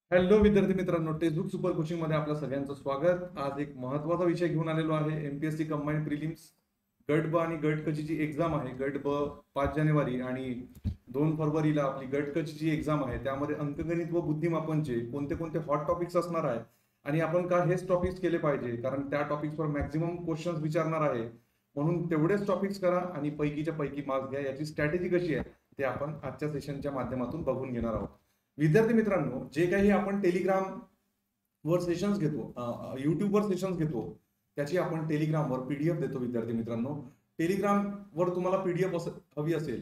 Hello विद्यार्थी मित्रांनो, textbook super coaching मध्ये आपल्या सगळ्यांचं स्वागत. आज एक महत्त्वाचा विषय घेऊन आलेलो आहे. एमपीएससी कंबाईंड प्रिलिम्स गट ब आणि गट क ची जी एक्झाम आहे. गट ब 5 जानेवारी आणि 2 फरवरीला आपली गट क ची जी एक्झाम आहे, त्यामध्ये अंकगणित व बुद्धिमापनचे कोणते कोणते हॉट टॉपिक्स असणार आहे आणि आपण का हेच टॉपिक्स केले पाहिजे, कारण त्या टॉपिक्सवर मॅक्झिमम क्वेश्चन्स विचारणार आहे. म्हणून तेवढेच टॉपिक्स करा आणि पैकीच्या पैकी मार्क्स घ्या. याची स्ट्रॅटेजी कशी आहे ते आपण आजच्या सेशनच्या माध्यमातून बघून घेणार आहोत. विद्यार्थी मित्रांनो, जे काही आपण टेलिग्राम वर सेशन्स घेतो, युट्यूबवर सेशन्स घेतो, त्याची आपण टेलिग्रामवर पीडीएफ देतो. विद्यार्थी मित्रांनो, टेलिग्रामवर तुम्हाला पीडीएफ हवी असेल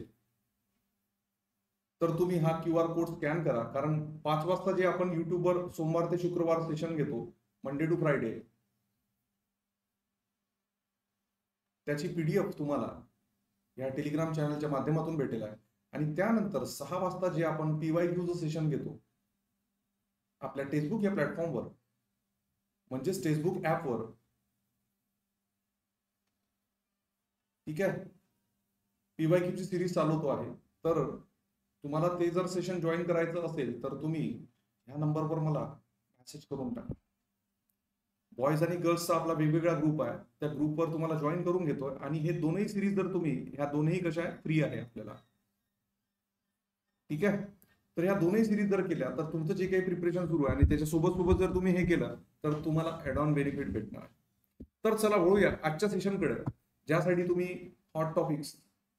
तर तुम्ही हा QR कोड स्कॅन करा, कारण 5 वाजता जे आपण युट्यूबवर सोमवार ते शुक्रवार सेशन घेतो, मंडे टू फ्रायडे, त्याची पीडीएफ तुम्हाला या टेलिग्राम चॅनलच्या माध्यमातून भेटेल आहे. आणि त्यानंतर 6 वाजता जे आपण PYQचं सेशन घेतो आपल्या टेक्स्टबुक या प्लॅटफॉर्मवर, म्हणजेच टेक्स्टबुक ऍपवर, ठीक आहे, PYQची सिरीज चालवतो आहे. तर तुम्हाला ते जर सेशन जॉईन करायचं असेल तर तुम्ही ह्या नंबरवर मला मेसेज करून टाका. बॉयज आणि गर्ल्सचा आपला वेगवेगळा ग्रुप आहे, त्या ग्रुपवर तुम्हाला जॉईन करून घेतोय. आणि हे दोनही सिरीज जर तुम्ही, ह्या दोनही कशा आहे, फ्री आहे आपल्याला, ठीक आहे. तर ह्या दोनही सिरीज जर केल्या तर तुमचं जे काही प्रिपरेशन सुरू आहे आणि त्याच्यासोबत सोबत जर तुम्ही हे केलं तर तुम्हाला ऍड ऑन बेनिफिट भेटणार आहे. तर चला वळूया आजच्या सेशनकडे, ज्यासाठी तुम्ही हॉट टॉपिक्स,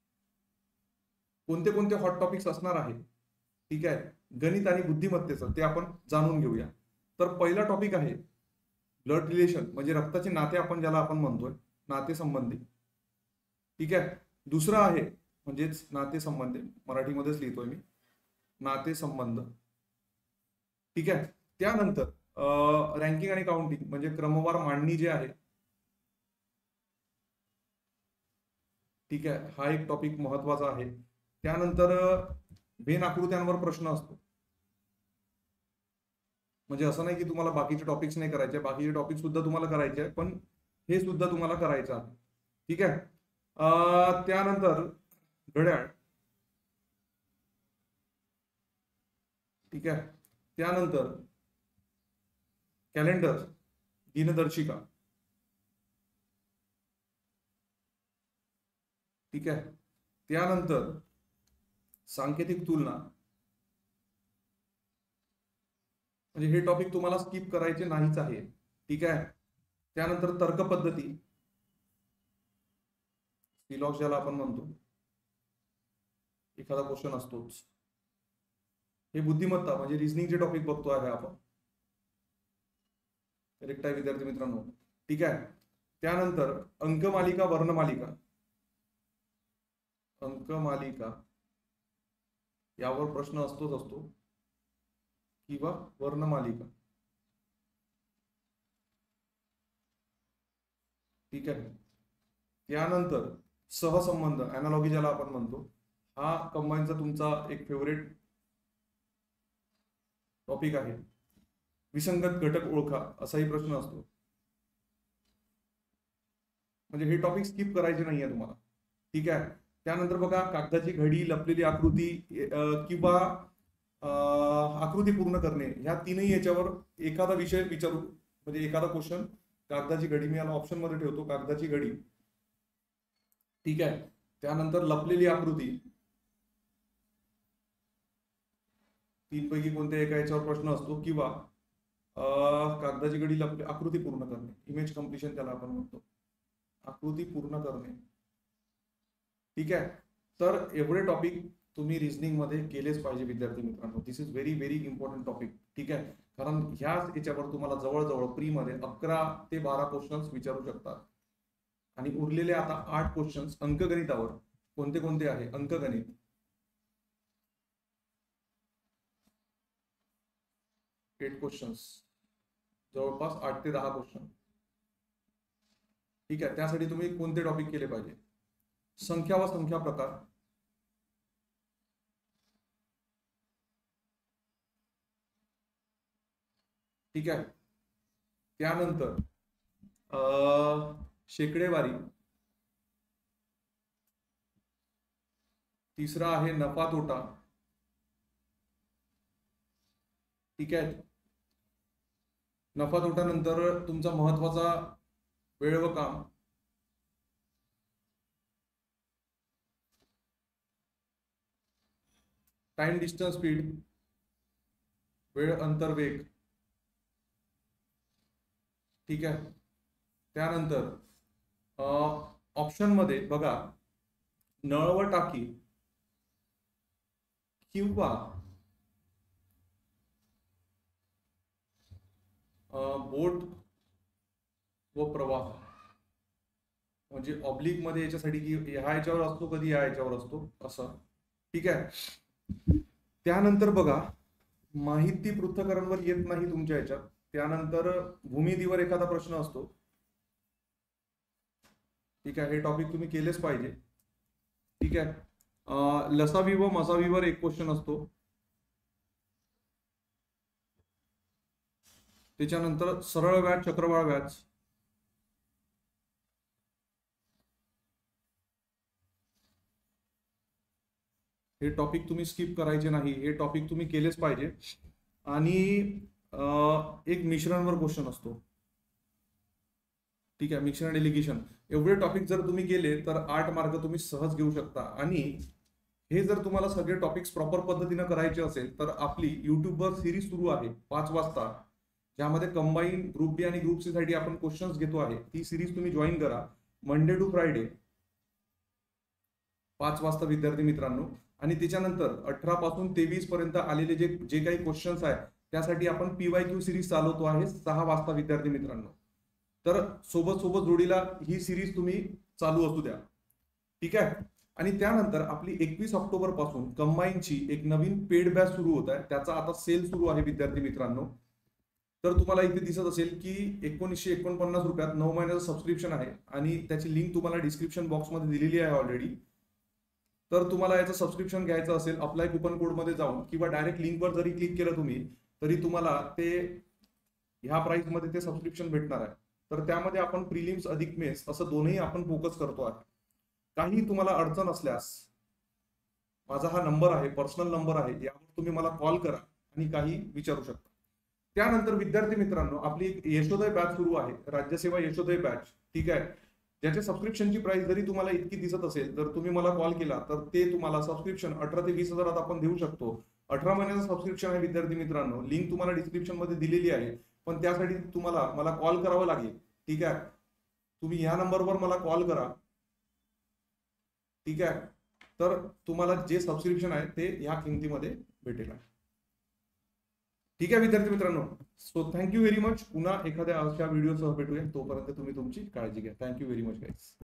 कोणते कोणते हॉट टॉपिक्स असणार आहे, ठीक आहे, गणित आणि बुद्धिमत्तेचं ते आपण जाणून घेऊया. तर पहिला टॉपिक आहे ब्लड रिलेशन, म्हणजे रक्ताचे नाते आपण ज्याला आपण म्हणतोय, नातेसंबंधी, ठीक आहे. दुसरा आहे म्हणजेच नातेसंबंधी, मराठीमध्येच लिहितोय मी, नातेसंबंध, ठीक आहे. त्यानंतर रँकिंग आणि काउंटिंग, म्हणजे क्रमवार मांडणी जे आहे, ठीक आहे, हा एक टॉपिक महत्वाचा आहे. त्यानंतर भेन आकृत्यांवर प्रश्न असतो, म्हणजे असं नाही की तुम्हाला बाकीचे टॉपिक्स नाही करायचे, बाकीचे टॉपिक सुद्धा तुम्हाला करायचे आहे, पण हे सुद्धा तुम्हाला करायचं आहे, ठीक आहे. त्यानंतर घड्याळ, ठीक आहे. त्यानंतर कॅलेंडर, दिनदर्शिका, ठीक आहे. त्यानंतर सांकेतिक तुलना, म्हणजे हे टॉपिक तुम्हाला स्किप करायचे नाहीच आहे, ठीक आहे. त्यानंतर तर्क पद्धती, स्किलॉक्स ज्याला आपण म्हणतो, एखादा क्वेश्चन असतोच. हे बुद्धिमत्ता म्हणजे रिझनिंगचे टॉपिक बघतो आहे आपण, करेक्ट आहे विद्यार्थी मित्रांनो, ठीक आहे. त्यानंतर अंकमालिका, वर्णमालिका, अंकमालिका यावर प्रश्न असतोच असतो, किंवा वर्णमालिका, ठीक आहे. त्यानंतर सहसंबंध, अॅनालॉगी ज्याला आपण म्हणतो, हा कंबाईनचा तुमचा एक फेवरेट टॉपिक आहे. विसंगत घटक ओळखा, असाही प्रश्न असतो, म्हणजे हे टॉपिक स्किप करायचे नाहीये तुम्हाला, ठीक आहे. त्यानंतर बघा, कागदाची घडी, लपलेली आकृती, किंवा आकृती पूर्ण करणे, ह्या तीनही याच्यावर एखादा विषय विचारू, म्हणजे एखादा क्वेश्चन. कागदाची घडी मी याला ऑप्शन मध्ये ठेवतो, कागदाची घडी, ठीक आहे. त्यानंतर लपलेली आकृती, तीनपैकी कोणत्या एका याच्यावर प्रश्न असतो, किंवा कागदाची घडी, आकृती पूर्ण करणे, इमेज कम्प्लिशन त्याला आपण म्हणतो, आकृती पूर्ण करणे, ठीक आहे. तर एवढे टॉपिक तुम्ही रिझनिंग मध्ये केलेच पाहिजे विद्यार्थी मित्रांनो. This is very very important topic, ठीक आहे. कारण ह्याच याच्यावर तुम्हाला जवळजवळ प्री मध्ये 11 ते 12 क्वेश्चन्स विचारू शकतात. आणि उरलेले आता 8 क्वेश्चन्स अंकगणितावर. कोणते कोणते आहे अंकगणित, 8 क्वेश्चन्स, जवळपास 8 ते 10 क्वेश्चन, ठीक आहे. त्यासाठी तुम्ही कोणते टॉपिक केले पाहिजे, संख्या व संख्या प्रकार, ठीक आहे. त्यानंतर शेकडेवारी, तिसरा आहे नफा तोटा, ठीक आहे. नफा तोटा नंतर तुमचा महत्वाचा वेळ व काम, टाइम डिस्टन्स स्पीड, वेळ अंतर वेग, ठीक आहे. त्यानंतर ऑप्शन मध्ये बघा नळ व टाकी किंवा बोट व प्रवाह, म्हणजे ऑब्लिक मध्ये याच्यासाठी की ह्या याच्यावर असतो कधी या याच्यावर असतो असं, ठीक आहे. त्यानंतर बघा माहिती पृथक्करणवर येत नाही तुमच्या याच्यात. त्यानंतर भूमितीवर एखादा प्रश्न असतो, ठीक आहे. हे टॉपिक तुम्ही केलेच पाहिजे, ठीक आहे. लसावी व मसावीवर एक क्वेश्चन असतो. त्याच्यानंतर सरळ व्याज चक्रवाढ व्याज, हे टॉपिक तुम्ही स्किप करायचे नाही, हे टॉपिक तुम्ही केलेच पाहिजे. आणि एक मिश्रणवर क्वेश्चन असतो, ठीक आहे. मिक्सर आणि एलिगेशन, एवढे टॉपिक जर तुम्ही केले तर 8 मार्क तुम्ही सहज घेऊ शकता. आणि हे जर तुम्हाला सगळे टॉपिक्स प्रॉपर पद्धतीने करायचे असेल तर आपली युट्यूबवर सिरीज सुरू आहे 5 वाजता, ज्यामध्ये कंबाईन ग्रुप बी आणि ग्रुप सी साठी आपण क्वेश्चन्स घेतो आहे. ती सिरीज तुम्ही जॉईन करा मंडे टू फ्रायडे 5 वाजता विद्यार्थी मित्रांनो. आणि त्याच्यानंतर 18 पासून 23 पर्यंत आलेले जे जे काही क्वेश्चन्स आहेत त्यासाठी आपण PYQ सिरीज चालवतो आहे 6 वाजता विद्यार्थी मित्रांनो. तर सोबत सोबत जोडीला ही सिरीज तुम्ही चालू असू द्या, ठीक आहे. आणि त्यानंतर आपली 21 ऑक्टोबर पासून कंबाईनची एक नवीन पेड बॅच सुरू होत आहे, त्याचा आता सेल सुरू आहे विद्यार्थी मित्रांनो. तर तुम्हाला इथे दिसत असेल की 1949 रुपयात 9 महिन्याचं सबस्क्रिप्शन आहे आणि त्याची लिंक तुम्हाला डिस्क्रिप्शन बॉक्समध्ये दिलेली आहे ऑलरेडी. तर तुम्हाला याचं सबस्क्रिप्शन घ्यायचं असेल अप्लाय कुपन कोड मध्ये जाऊन किंवा डायरेक्ट लिंकवर जरी क्लिक केलं तुम्ही तरी तुम्हाला ते ह्या प्राइस मध्ये ते सबस्क्रिप्शन भेटणार आहे. तर त्यामध्ये आपण प्रिलिम्स अधिक मेस असं दोन्ही आपण फोकस करतो आहे. काही तुम्हाला अडचण असल्यास माझा हा नंबर आहे, पर्सनल नंबर आहे, यावर तुम्ही मला कॉल करा आणि काही विचारू शकता. त्यानंतर विद्यार्थी मित्रांनो आपली यशोदय बॅच सुरू आहे, राज्यसेवा यशोदय बॅच, ठीक आहे. ज्याच्या सबस्क्रिप्शनची प्राइस जरी तुम्हाला इतकी दिसत असेल तर तुम्ही मला कॉल केला तर ते तुम्हाला सबस्क्रिप्शन 18 ते 20 हजारात आपण देऊ शकतो. 18 महिन्याचं सबस्क्रिप्शन आहे विद्यार्थी मित्रांनो, लिंक तुम्हाला डिस्क्रिप्शन मध्ये दिलेली आहे. पण त्यासाठी तुम्हाला मला कॉल करावं लागेल, ठीक आहे. तुम्ही या नंबरवर मला कॉल करा, ठीक आहे. तर तुम्हाला जे सबस्क्रिप्शन आहे ते ह्या किमतीमध्ये भेटेल, ठीक आहे विद्यार्थी मित्रांनो. So thank you very much. पुन्हा एखाद्या अशा व्हिडिओसह भेटूया, तोपर्यंत तुम्ही तुमची काळजी घ्या. Thank you very much guys.